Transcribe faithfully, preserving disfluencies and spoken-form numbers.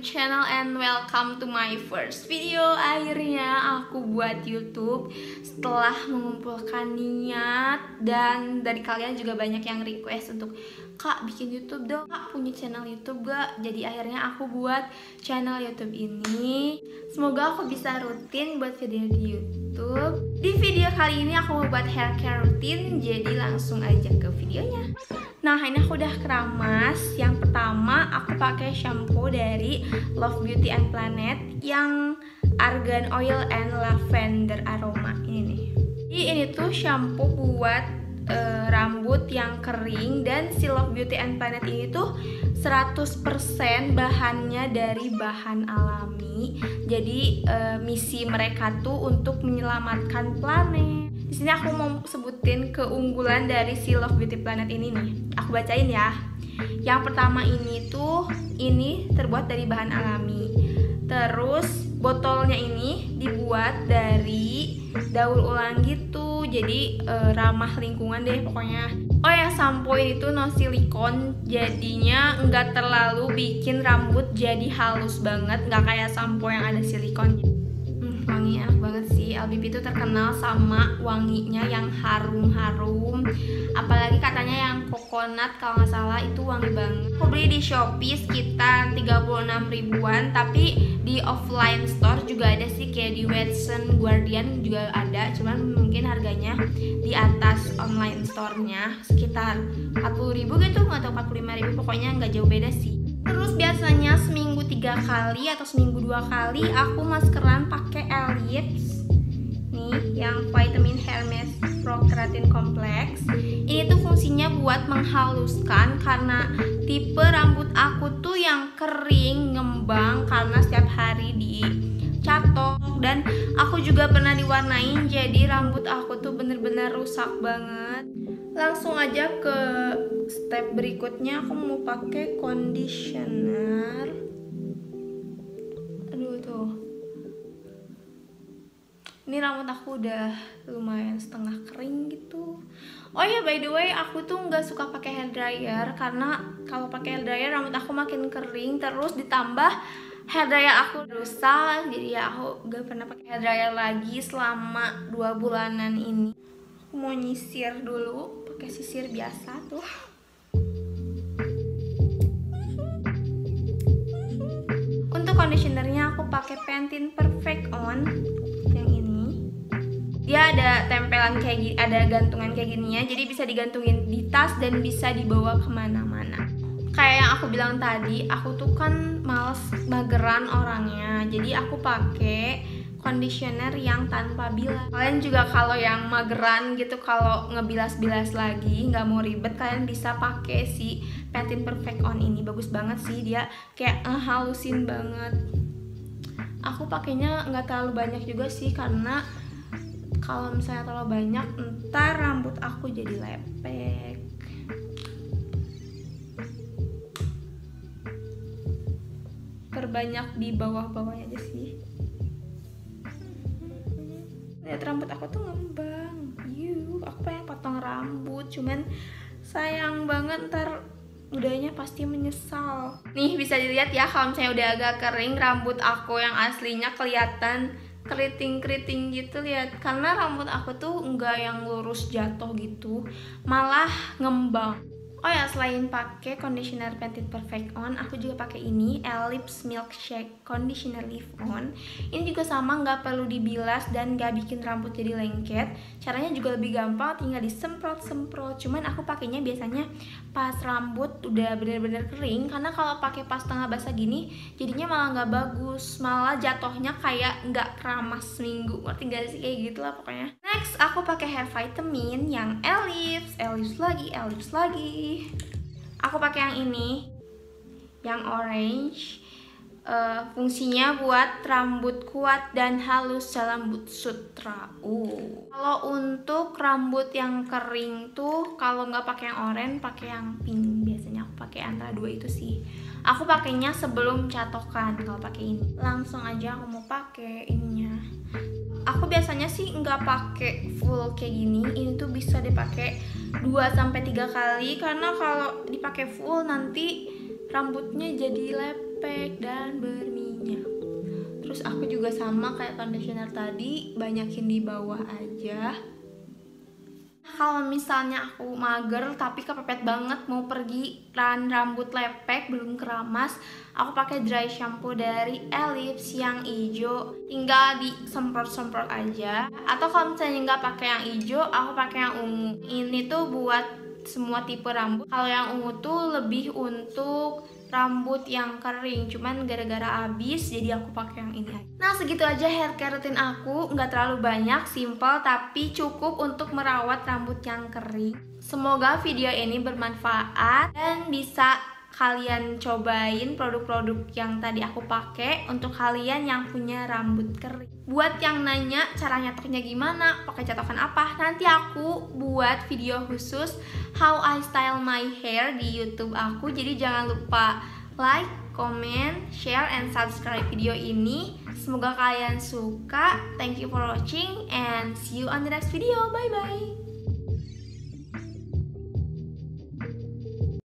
YouTube channel and welcome to my first video. Akhirnya aku buat YouTube setelah mengumpulkan niat, dan dari kalian juga banyak yang request untuk Kak bikin YouTube dong, Kak punya channel YouTube gak? Jadi akhirnya aku buat channel YouTube ini. Semoga aku bisa rutin buat video di YouTube. Di video kali ini aku mau buat hair care rutin, jadi langsung aja ke videonya. Nah, ini aku udah keramas. Yang pertama aku pakai shampoo dari Love Beauty and Planet yang argan oil and lavender aroma ini nih. Jadi ini tuh shampoo buat uh, rambut yang kering, dan si Love Beauty and Planet ini tuh seratus persen bahannya dari bahan alami. Jadi uh, misi mereka tuh untuk menyelamatkan planet. Di sini aku mau sebutin keunggulan dari si Love Beauty Planet ini nih. Aku bacain ya. Yang pertama ini tuh ini terbuat dari bahan alami. Terus botolnya ini dibuat dari daur ulang gitu. Jadi e, ramah lingkungan deh pokoknya. Oh ya, sampo ini tuh no silikon, jadinya nggak terlalu bikin rambut jadi halus banget, nggak kayak sampo yang ada silikonnya. Hmm, wangi enak banget sih. L B P itu terkenal sama wanginya yang harum-harum. Apalagi katanya yang coconut kalau nggak salah itu wangi banget. Aku beli di Shopee sekitar tiga puluh enam ribuan, tapi di offline store juga ada sih, kayak di Watson, Guardian juga ada. Cuman mungkin harganya di atas online store-nya sekitar empat puluh ribu gitu, nggak tahu empat puluh lima ribu, pokoknya nggak jauh beda sih. Terus biasanya seminggu tiga kali atau seminggu dua kali aku maskeran pakai Ellipse nih yang vitamin hair mask pro keratin complex. Ini tuh fungsinya buat menghaluskan, karena tipe rambut aku tuh yang kering ngembang karena setiap hari dicatok, dan aku juga pernah diwarnain, jadi rambut aku tuh bener-bener rusak banget. Langsung aja ke step berikutnya, aku mau pakai conditioner. Aduh tuh, ini rambut aku udah lumayan setengah kering gitu. Oh ya, by the way, aku tuh nggak suka pakai hair dryer, karena kalau pakai hair dryer rambut aku makin kering, terus ditambah hair dryer aku rusak. Jadi ya aku nggak pernah pakai hair dryer lagi selama dua bulanan ini. Aku mau nyisir dulu pakai sisir biasa tuh. Untuk conditionernya aku pakai Pantene Perfect On yang ini. Dia ada tempelan kayak gini, ada gantungan kayak gini ya, jadi bisa digantungin di tas dan bisa dibawa kemana-mana. Kayak yang aku bilang tadi, aku tuh kan males mageran orangnya, jadi aku pakai conditioner yang tanpa bilas. Kalian juga kalau yang mageran gitu, kalau ngebilas-bilas lagi nggak mau ribet, kalian bisa pakai si Pantene Perfect On ini. Bagus banget sih, dia kayak ngehalusin banget. Aku pakainya nggak terlalu banyak juga sih, karena kalau misalnya terlalu banyak ntar rambut aku jadi lepek. Perbanyak di bawah-bawahnya aja sih. Lihat rambut aku tuh ngembang. Yuh, aku pengen potong rambut, cuman sayang banget ntar udahnya pasti menyesal. Nih bisa dilihat ya, kalau misalnya udah agak kering rambut aku yang aslinya kelihatan keriting-keriting gitu, lihat. Karena rambut aku tuh enggak yang lurus jatuh gitu, malah ngembang. Oh ya, selain pakai conditioner Pantene Perfect On, aku juga pakai ini Ellipse Milkshake Conditioner Leave On. Ini juga sama, nggak perlu dibilas dan nggak bikin rambut jadi lengket. Caranya juga lebih gampang, tinggal disemprot-semprot. Cuman aku pakainya biasanya pas rambut udah bener-bener kering, karena kalau pakai pas tengah basah gini, jadinya malah nggak bagus, malah jatuhnya kayak nggak keramas seminggu. Ngerti gak sih, kayak gitu lah pokoknya. Next, aku pakai hair vitamin yang Ellipse, Ellipse lagi, Ellipse lagi. Aku pakai yang ini, yang orange. Uh, fungsinya buat rambut kuat dan halus dalam rambut sutra. Uh. Kalau untuk rambut yang kering tuh, kalau nggak pakai yang orange, pakai yang pink. Biasanya aku pakai antara dua itu sih. Aku pakainya sebelum catokan kalau pakai ini. Langsung aja aku mau pakai ininya. Aku biasanya sih nggak pakai full kayak gini. Ini tuh bisa dipakai dua sampai tiga kali, karena kalau dipakai full nanti rambutnya jadi lepek. lepek dan berminyak. Terus aku juga sama kayak conditioner tadi, banyakin di bawah aja. Kalau misalnya aku mager tapi kepepet banget mau pergi dan rambut lepek belum keramas, aku pakai dry shampoo dari Ellipse yang hijau, tinggal disemprot-semprot aja. Atau kalau misalnya nggak pakai yang hijau, aku pakai yang ungu. Ini tuh buat semua tipe rambut. Kalau yang ungu tuh lebih untuk rambut yang kering, cuman gara-gara habis jadi aku pakai yang ini. Nah, segitu aja hair care routine aku, nggak terlalu banyak, simple tapi cukup untuk merawat rambut yang kering. Semoga video ini bermanfaat dan bisa kalian cobain produk-produk yang tadi aku pakai untuk kalian yang punya rambut kering. Buat yang nanya cara nyatoknya gimana, pakai catokan apa, nanti aku buat video khusus how I style my hair di YouTube aku. Jadi jangan lupa like, comment, share, and subscribe video ini. Semoga kalian suka. Thank you for watching and see you on the next video. Bye bye.